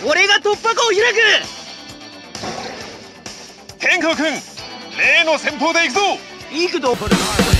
俺が突破口を開く。 天空くん、例の戦法で行くぞ。 いいけど